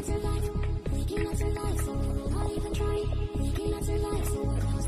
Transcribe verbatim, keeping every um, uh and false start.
not survive. We cannot survive, so we will not even try. We cannot survive, so we're